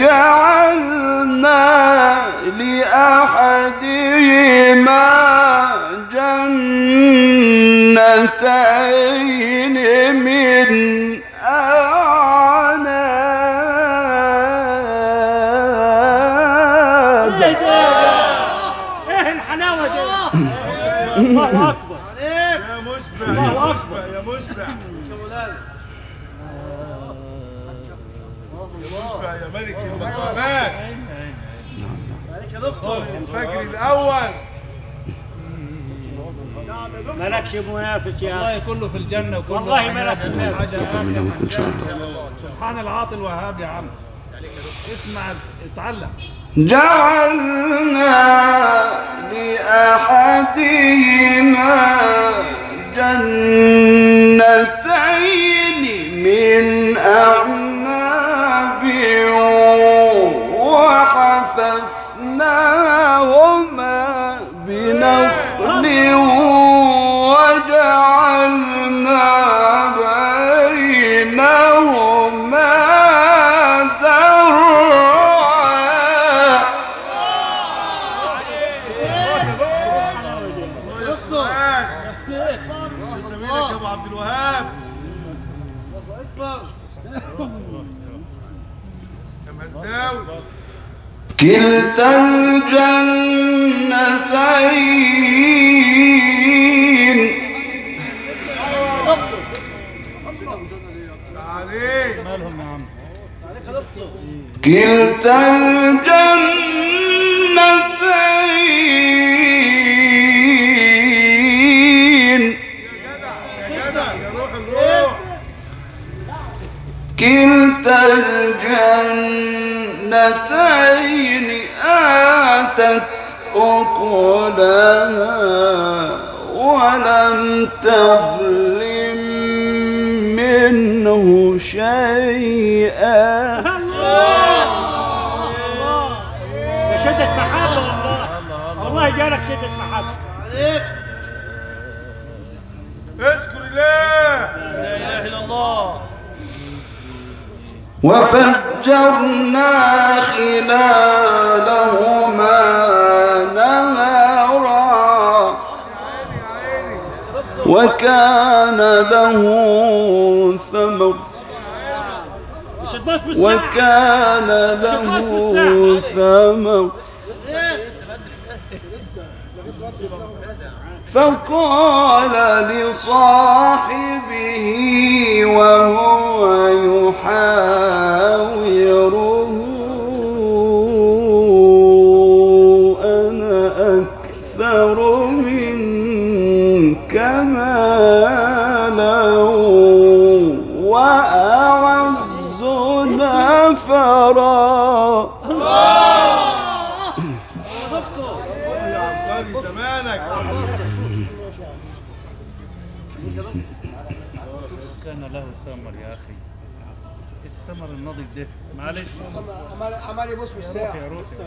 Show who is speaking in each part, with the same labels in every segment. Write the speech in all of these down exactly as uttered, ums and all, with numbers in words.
Speaker 1: جعلنا لأحدهما جنتين من أعناب.
Speaker 2: ايه الحلاوة دي؟ الله أكبر يا مشبع، الله أكبر يا مشبع، مشبع يا ملك المقامات، ملك يا دكتور الفجر الأول. مالكش منافس يا
Speaker 3: والله كله في الجنة وكله
Speaker 2: والله مالك منافس
Speaker 1: ان شاء الله.
Speaker 3: سبحان العاطي الوهاب يا عم. اسمع اتعلم.
Speaker 1: جعلنا لأحدهما جنتين من أعناب وحففناهما بنخل وجعلنا بينهما
Speaker 2: عبد الوهاب.
Speaker 1: كلتا الجنتين
Speaker 3: مالهم يا عم؟
Speaker 1: كلتا الجنتين كلتا الجنتين آتت أكلها ولم تظلم منه شيئا.
Speaker 2: الله الله يا شدة محبة والله، والله جالك شدة محبة.
Speaker 4: اذكر الله لا اله الا الله.
Speaker 1: وفجرنا خلالهما نهرا وكان له ثمر وكان له ثمر فقال لصاحبه وهو يحاوره أنا أكثر منك مالا وأعز نفرا.
Speaker 3: كان له ثمر يا اخي. الثمر النضج ده معلش
Speaker 4: عمال يبص بالساعه.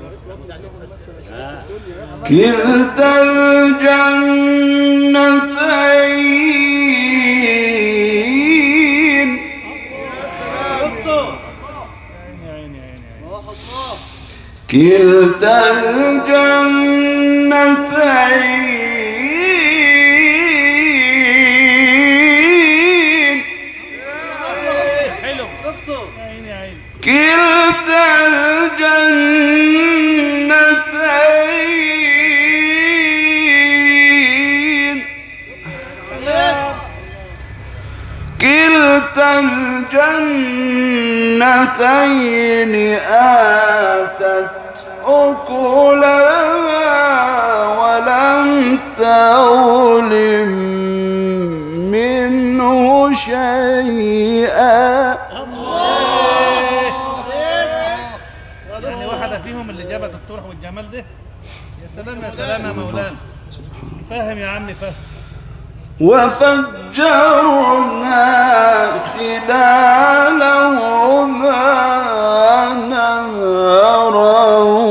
Speaker 1: كلتا الجنتين كلتا الجنتين كلتا الجنتين كلتا الجنتين آتت أكلها ولم تظلم منه شيئا.
Speaker 3: يعني واحدة فيهم اللي جابت الطرح والجمال ده. يا سلام يا سلام يا مولانا. فاهم يا عمي فاهم.
Speaker 1: وفجرنا خلالهما نهرا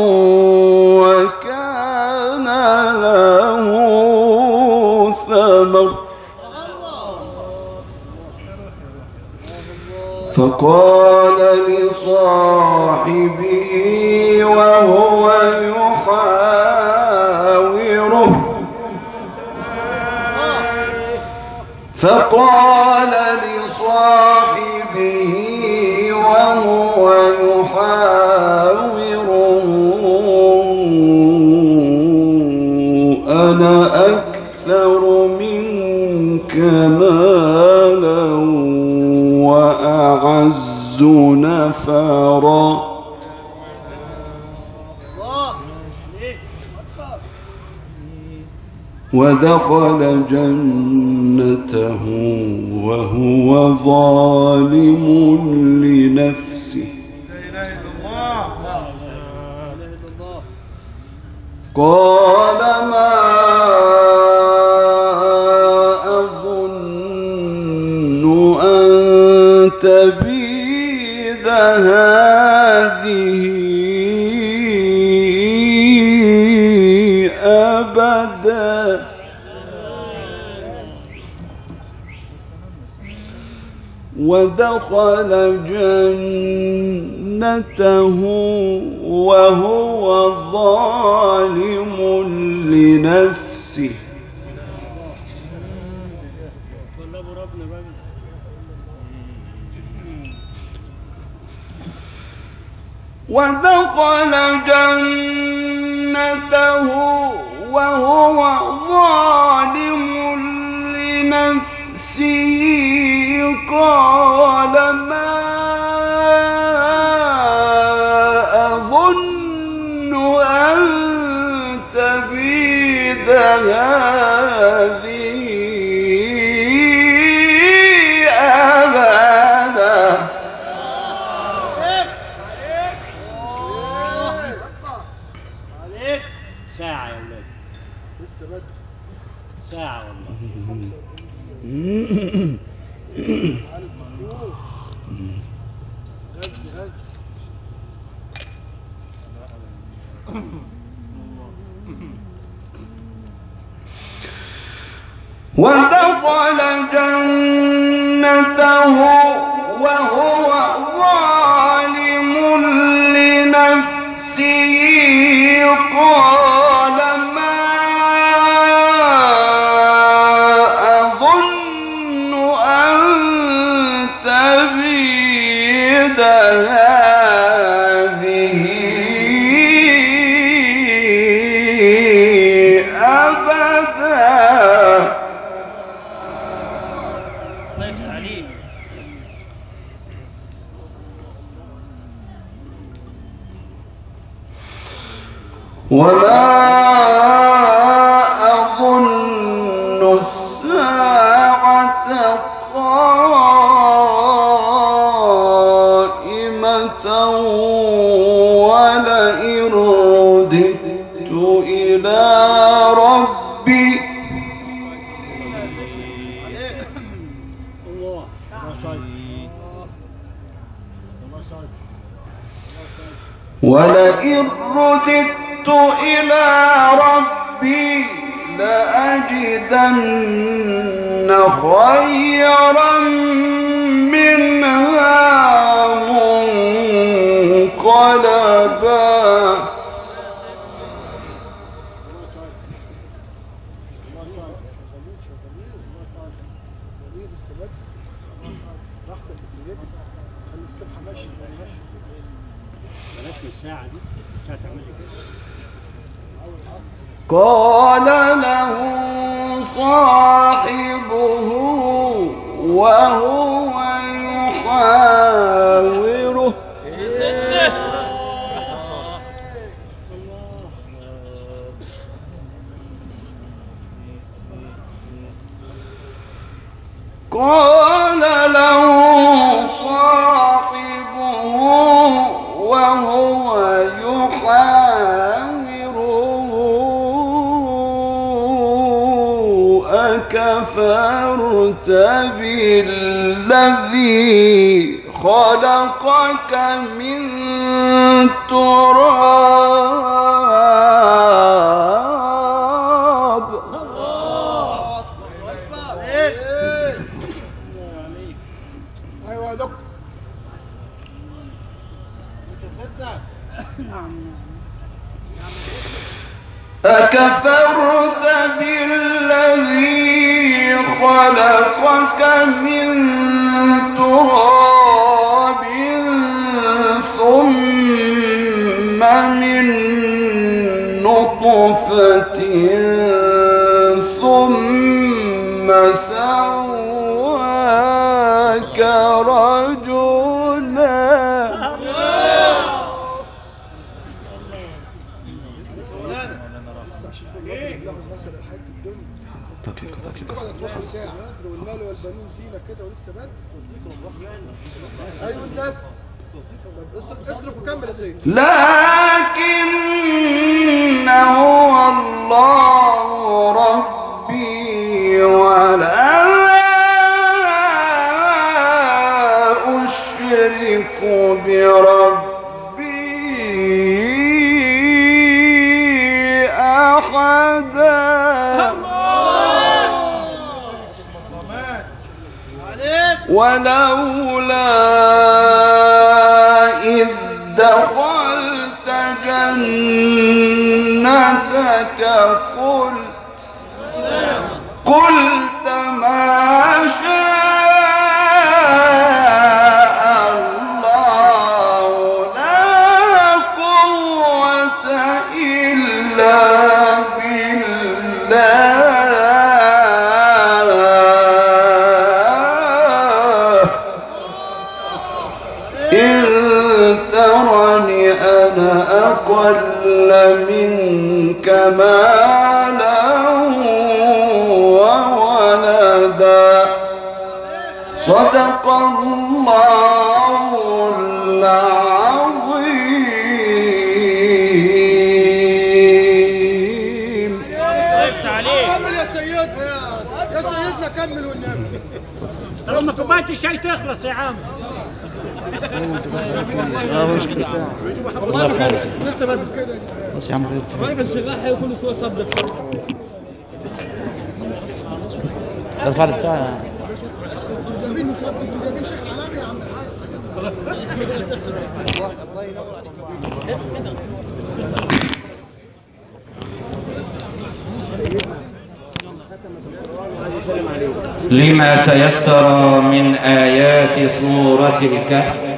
Speaker 1: وكان له ثمر فقال لصاحبه وهو يحاوره فقال لصاحبه وهو يحاوره أنا أكثر منك مالا وأعز نفرا ودخل جنته وهو ظالم لنفسه قال ما أظن أن تبيد هذه أبدا ودخل جنته وهو ظالم لنفسه ودخل جنته وهو ظالم لنفسه قال ما أظن أن تبيد هذه أبدا
Speaker 2: ساعة يا ولاد لسه بدري ساعة والله
Speaker 1: ودخل جنته وهو ظالم لنفسه قال ما أظن أن تبيد هذه أبدا وما أظن الساعة قائمة ولئن رددت إلى ربي ولئن رددت إلى ربي لأجدن خيرا منها منقلبا
Speaker 2: بلاش من الساعة دي مش هتعمل كده
Speaker 1: قال له صاحبه وهو يحاوره قال له صاحبه وهو يحاوره أكفرت بالذي خلقك من تراب
Speaker 4: ايوه يا دكتور
Speaker 1: أكفرت بالذي خلقك من تراب ثم من نطفة ثم سواك رجلا.
Speaker 5: والمال والبنون زينة كده ولسه بد تصديق الله. ايوه النبي اصرف اصرف وكمل يا سيدي.
Speaker 1: لكن هو الله ربي ولا أشرك بربي أحدا. ولولا إذ دخلت جنتك قلت قلت ما شاء الله لا قوة إلا بالله إن ترني أنا أقل منك مالا وولدا. صدق الله العظيم.
Speaker 2: وقفت عليك.
Speaker 5: كمل يا سيدنا يا سيدنا كمل والنبي.
Speaker 2: لما كوبايه الشاي تخلص يا عم.
Speaker 6: اه مشكلة ساعة
Speaker 5: والله ما كان لسه بدري كده.
Speaker 6: بس يا عم خير.
Speaker 5: طيب الشغال هيكون شويه صدق.
Speaker 6: الفعل بتاعي
Speaker 5: جايبين مش انتوا جايبين شيخ العلامي يا عم الحاج. الله ينور.
Speaker 7: لما تيسر من آيات سورة الكهف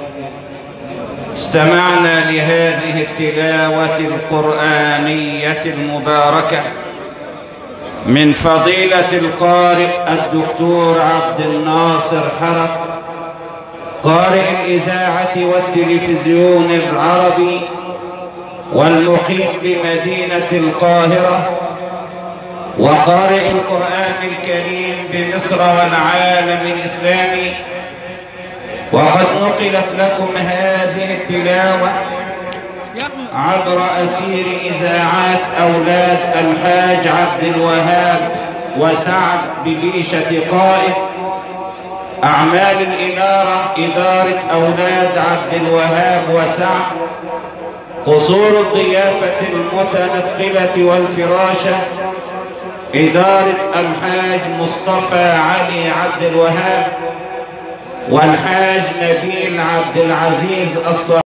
Speaker 7: استمعنا لهذه التلاوة القرآنية المباركة من فضيلة القارئ الدكتور عبد الناصر حرق، قارئ الإذاعة والتلفزيون العربي والمقيم بمدينة القاهرة، وقارئ القرآن الكريم بمصر والعالم الإسلامي. وقد نقلت لكم هذه التلاوة عبر أسير إذاعات أولاد الحاج عبد الوهاب وسعد بليشة قائد أعمال الإنارة إدارة أولاد عبد الوهاب وسعد، قصور الضيافة المتنقلة والفراشة إدارة الحاج مصطفى علي عبد الوهاب والحاج نبيل عبد العزيز الصالح.